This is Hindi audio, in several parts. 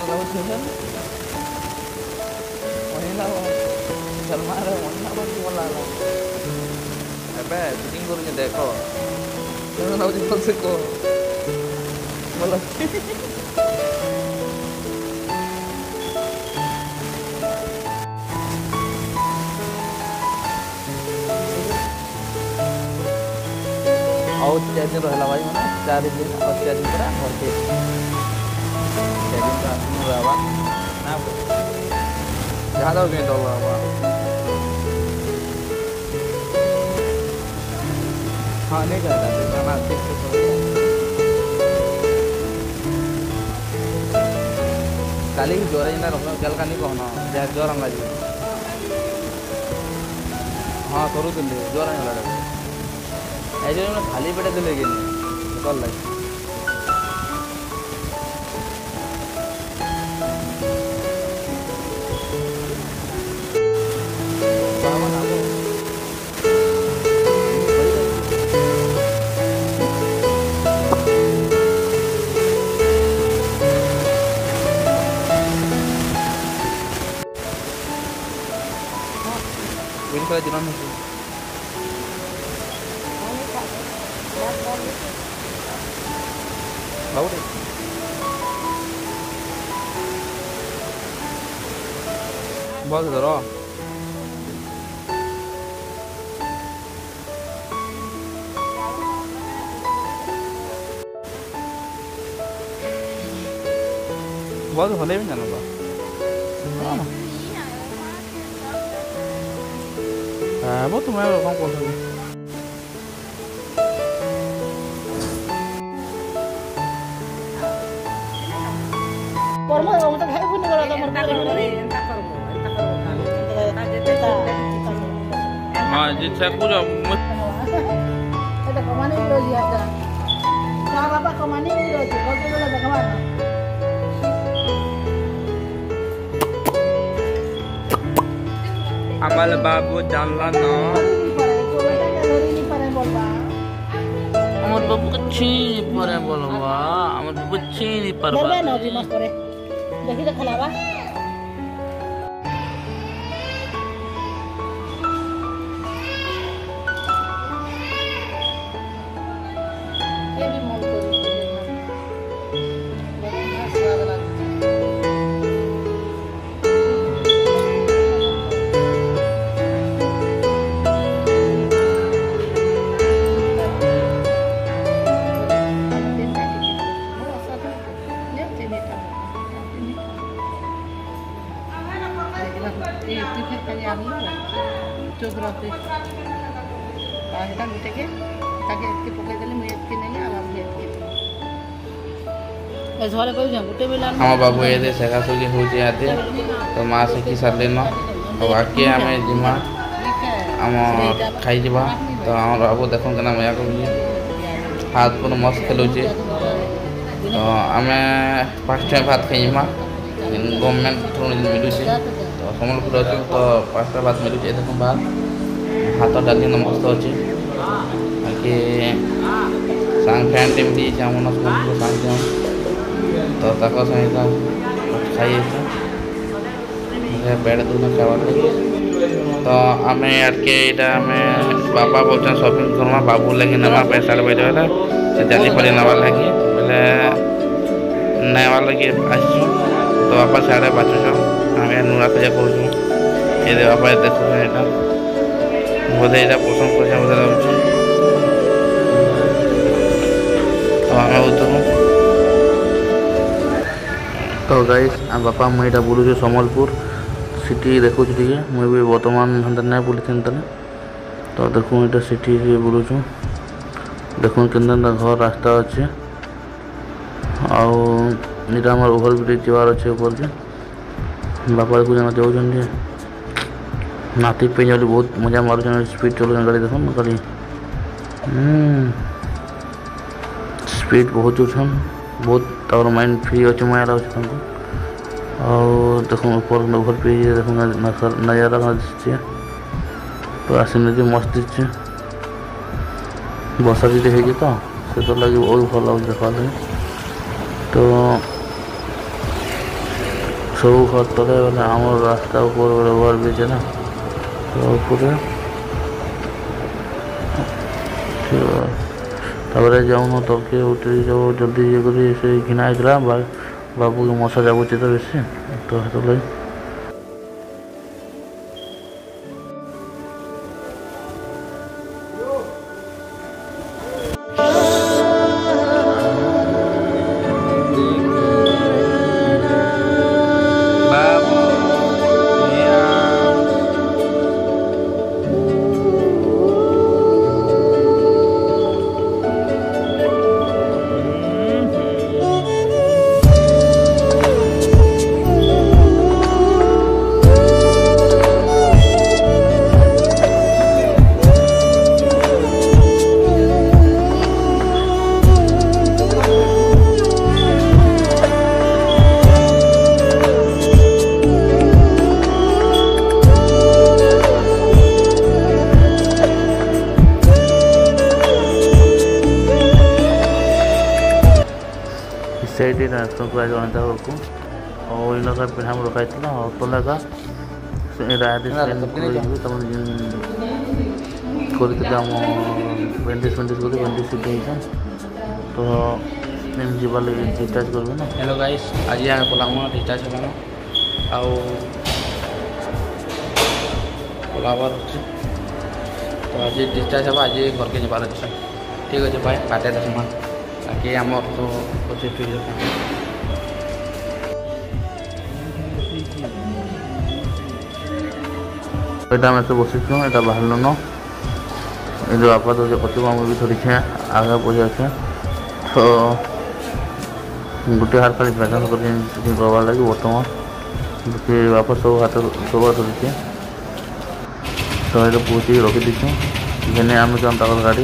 lagusan महिला जलमारे महिला बंदी बोला ला अबे शूटिंग करूँ देखो तो ना उसे बोल सको बोला और 4 दिन रहला भाई माने 4 दिन और 4 दिन पूरा घर के 4 दिन का रहवा ना ज़्यादा हो गए तो बाबा हाँ नहीं करता तो मैं ठीक से काली जोर ही ना रखना जल का नहीं कहना जहाँ जोर हम लगी हाँ करूँ तो ले जोर नहीं लगा ऐसे में खाली पेटे तो लेके नहीं कल लगी विनकर जिला में बहुत बहुत बहुत होले भी जाना बा वो तो मैं कौन कौन सा परमो तो है पुण्य करा तो मर हां जी से कुछ это कमाने की रोजी आता क्या बाबा कमाने की रोजी बहुत बोला कमाना amal babu jalan no amar babu kecil pare bolwa amar babu kecil parba berbe no di mas pare dekhi ta khalaba ye bhi mon kori चोग्राफी आजकल बेटे के ताकि इसके पकड़ देले मैं इसके नहीं आवाज दे ऐसे वाले कोई जंग गुटे मिलान हम बाबू ये दे सगा सुगी हो जाते तो मां से की सर लेनो और आके हमें जिमा हम खाई जबा तो हम बाबू देखो केना मया को हाथ पर मस्त खेलो जे तो हमें फर्स्ट टाइम भात खाइमा गवर्नमेंट थ्रू मिलु छे तो समलपुर अछि तो पांचटा भात मिलु छे देखो भात हाथ डाली मस्त अछि कि सांग फैन टीम दी छे हमन समलपुर सांग तो ताको सहिता खाई बेड दून खावा तो आमे यार के इटा में बाबा बोलछन शॉपिंग करमा बाबू लगे नवा पैसा ले बैठला से जल्दी पड़े नवा लगे बोले नया वाला के आछु तो बापा साढ़े बाचु हमें नुरा पूजा करूँ ये बापा देखो यहाँ बोधे यहाँ पसंद कर बोधे लगे तो हमें उतरू तो गाइस बापा मुझे बुलूँ सम्बलपुर सिटी देखु मुझे बर्तमान हंता नहीं बुली तो देखूँ यहाँ सिटी बुलूँ देखूँ के घर रास्ता अच्छे आटा आम ओभर ब्रिज जबार अच्छे ऊपर के बापा देखो जाऊँ नाती पे बहुत मजा मार स्पीड चलो गाड़ी देख गाड़ी स्पीड बहुत चलछन बहुत तार माइंड फ्री अच्छे माया लगे देख ऊपर ओभर ब्रिज देख नजारा दिखे पूरा सीनरी मस्त दिखे बसा भी देखे तो से लगे बहुत भल लगे देखा तो सब घर तले बोले आम रास्ता ऊपर गोटे ओवर ब्रिज है ना तो ऊपर तापर जाऊन तलके उतरी जाओ जल्दी ये करी से घिना बाबू के मशा जाबुचे तो बेसी तो हाथ लगे ସେଇଠି ଟ୍ରାନ୍ସଫର୍ କରାଯାଆନ୍ତା ଘରକୁ ଆଉ ଇନକା ପିଢ଼ା ଆମର ରଖାଇଥିଲା ଆଉ ତଲାକା ରାତି କରିବି ତମେ କରିଥିଲେ ଆମ ବେଣ୍ଡେଜ୍ କରି ବେଣ୍ଡେଜ୍ ସୁଟ୍ ହେଇଛନ୍ ତ ଏମିତି ଯିବାର ଲାଗି ଡିସ୍ଚାର୍ଜ କରିବେ ନା। ହ୍ୟାଲୋ ଗାଇସ୍ ଆଜି ଆମେ ପଲାମ ଡିସ୍ଚାର୍ଜ ହେଲାନ ଆଉ ପଲାବାର ଅଛି ତ ଆଜି ଡିସ୍ଚାର୍ଜ ହେବା ଆଜି ଘରକେ ଯିବାର ଅଛି ଠିକ୍ ଅଛି ଭାଇ କାଟେ ଦେଖମା आगे आमर तो अच्छे फिर यहाँ में तो बस यहाँ बाहर न जो आप जो पति आम भी थोड़ी आगे पहुँचे अच्छे तो गोटे हाथ खाली प्रेजेंस करवार लगे बर्तमान बापा सब हाथ सब थोड़ी तो ये पहुँची रखी दीछे जेने आम जाऊँ गाड़ी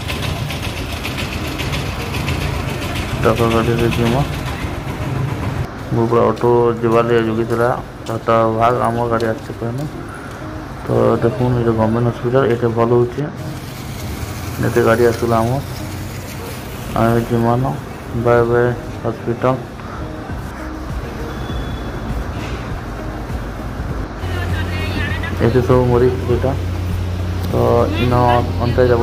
गाड़ी जीमा पूरा ऑटो जबार जोगी तो भाग आम गाड़ी आसे कहना तो देखो ये गवर्नमेंट हॉस्पिटल ये भल हो गाड़ी आसला आम जीमान बाय बाय हॉस्पिटल ये सब मरी दुटा तो इन अंत जा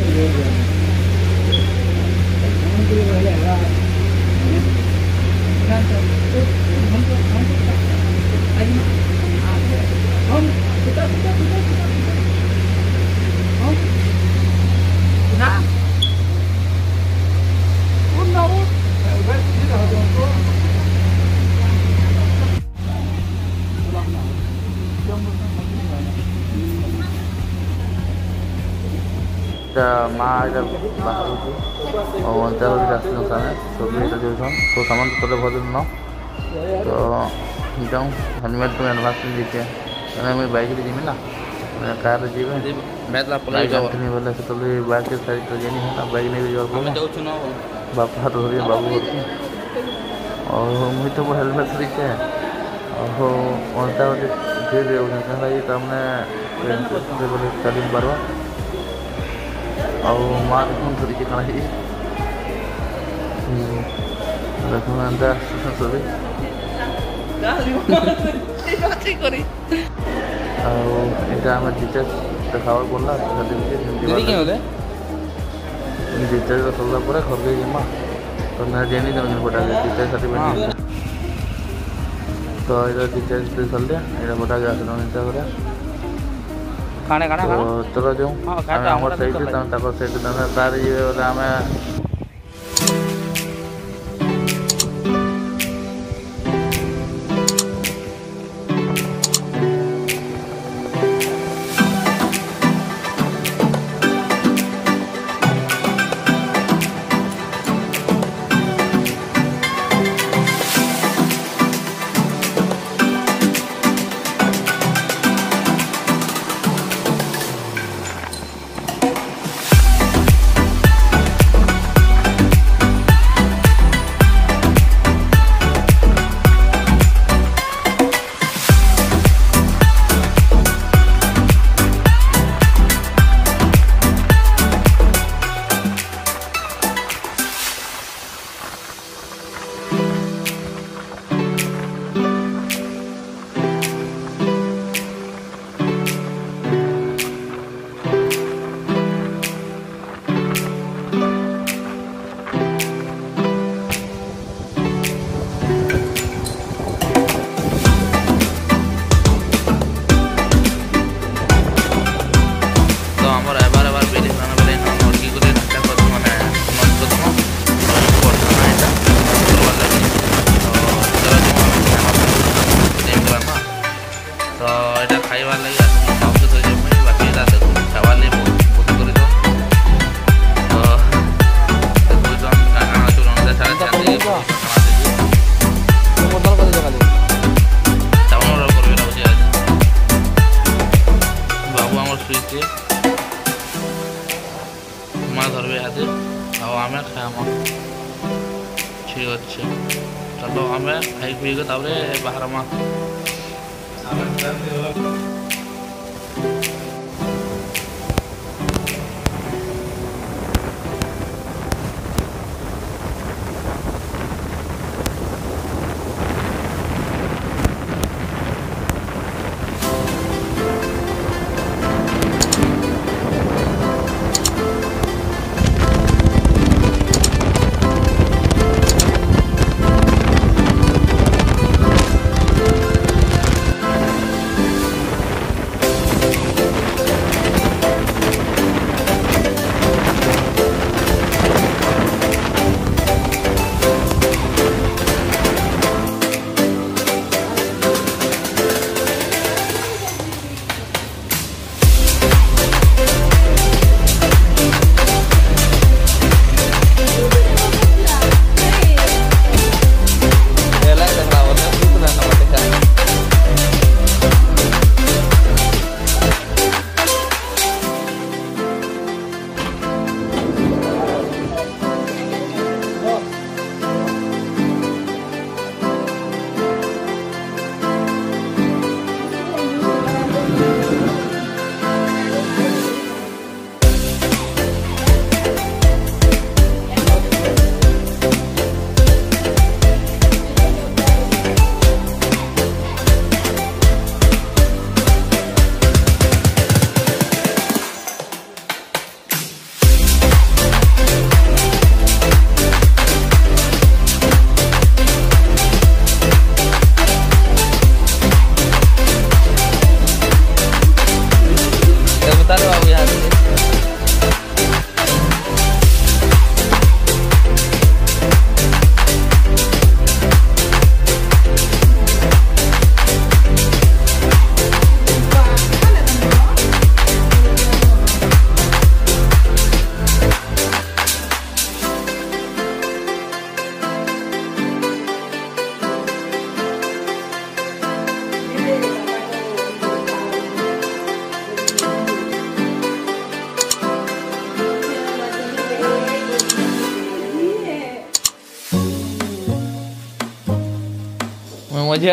माँ बाहर और अंतर सब सब सामान तो भर न तो जाऊँ हेलमेट तो एडभांस दीजिए मैं बाइक जीमी ना कार जी बोले से बाइक साइड तो जेनी है ना बाइक नहीं बापा हाथ धरिए बाबू और मुझे तो हेलमेट धरीचे और अंतर धीरे धीरे तमने बोले चली पार्बा और माँ देखो धरी कण देखो एंता सभी आम डिस्चार्ज देखावर पड़ा डिस्चार्ज सरला घर के जीमा तो ना जेनी पटा डिस्चार्ज सर्टिफिकेट तो ये डिस्चार्ज सरले ये पटा के आस खाने चलो जाऊँ आम सही सही तार ये आम বদল করে দিও খালি চাউল অর্ডার করবে রয়েছে আজ বাবু আমার শুয়েছে মা ধরবে হাতে ଆଉ ଆମେ ଖାଇମା ଠିକ୍ ଅଛି ଚାଲ ଆମେ ଖାଇ ପିଇକି ତାପରେ ବାହାରମା मजा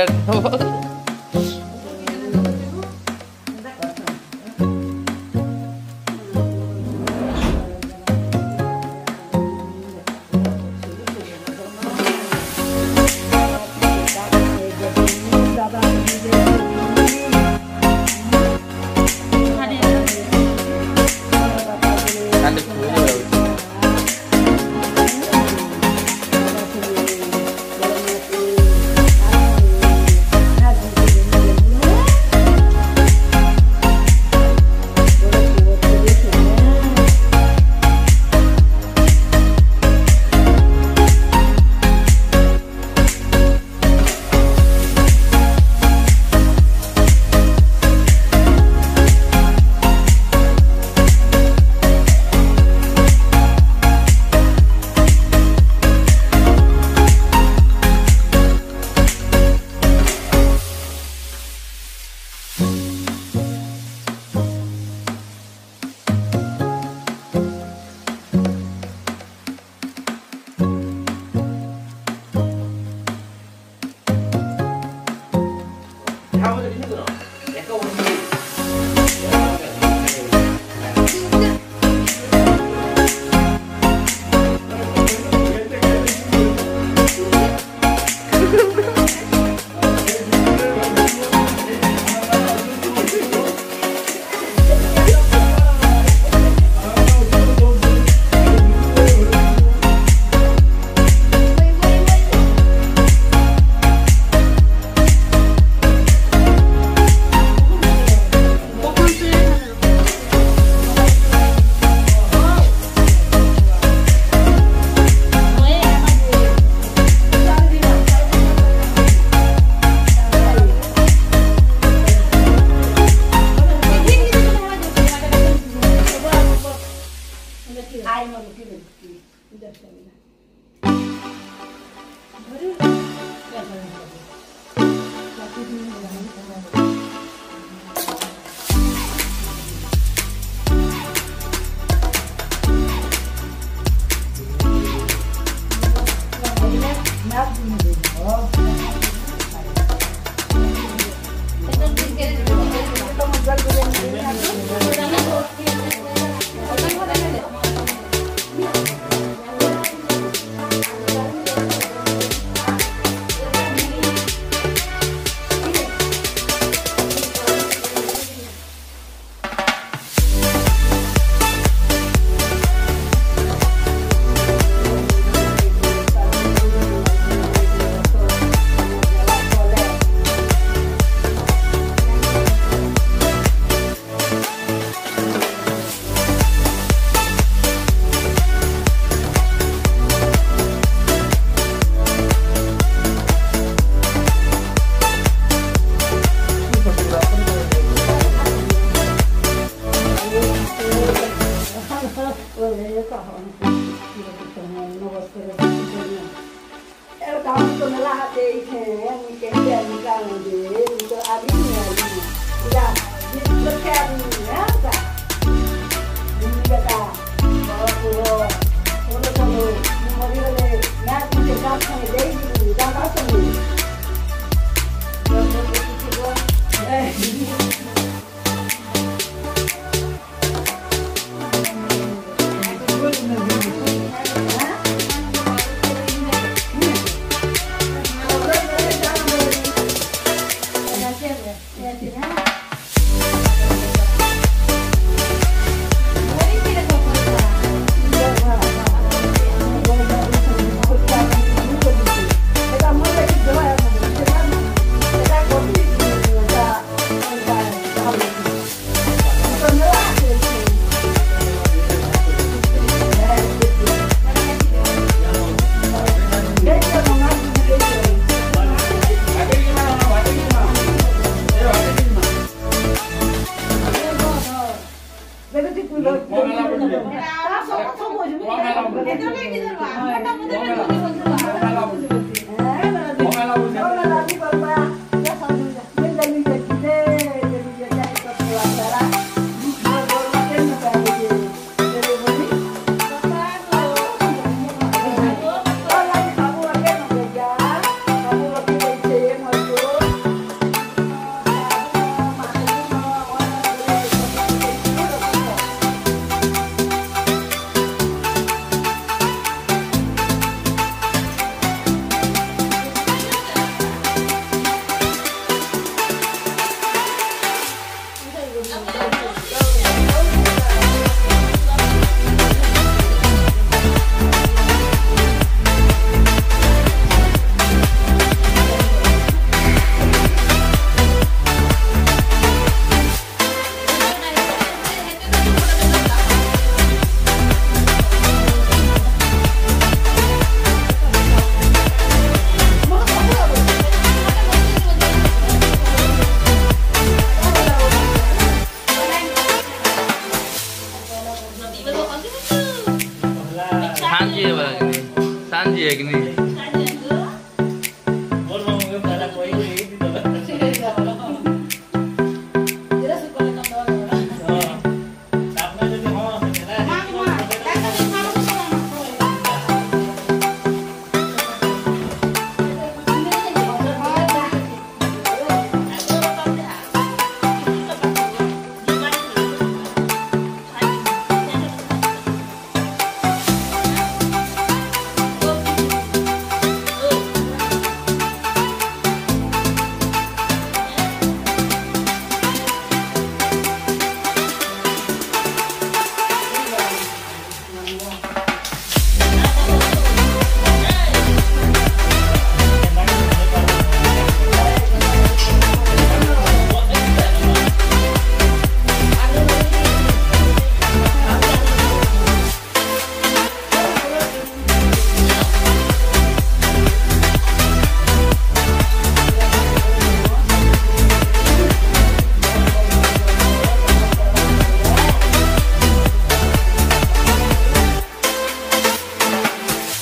सांझी है कि नहीं?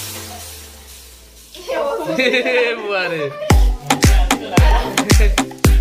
बुआ रे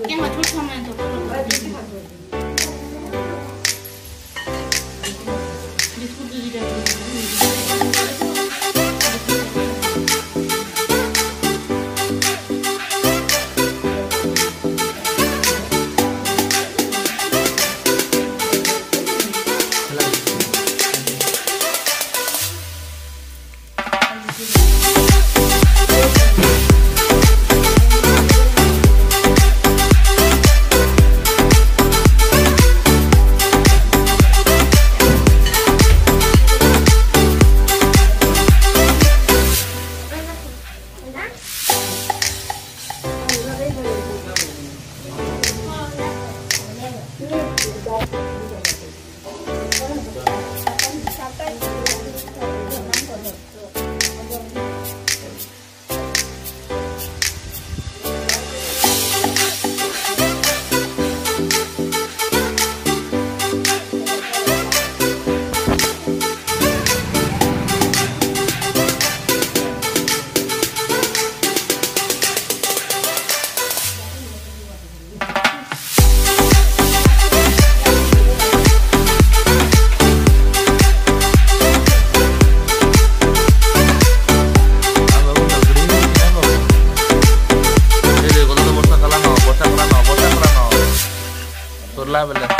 Turla, ¿verdad?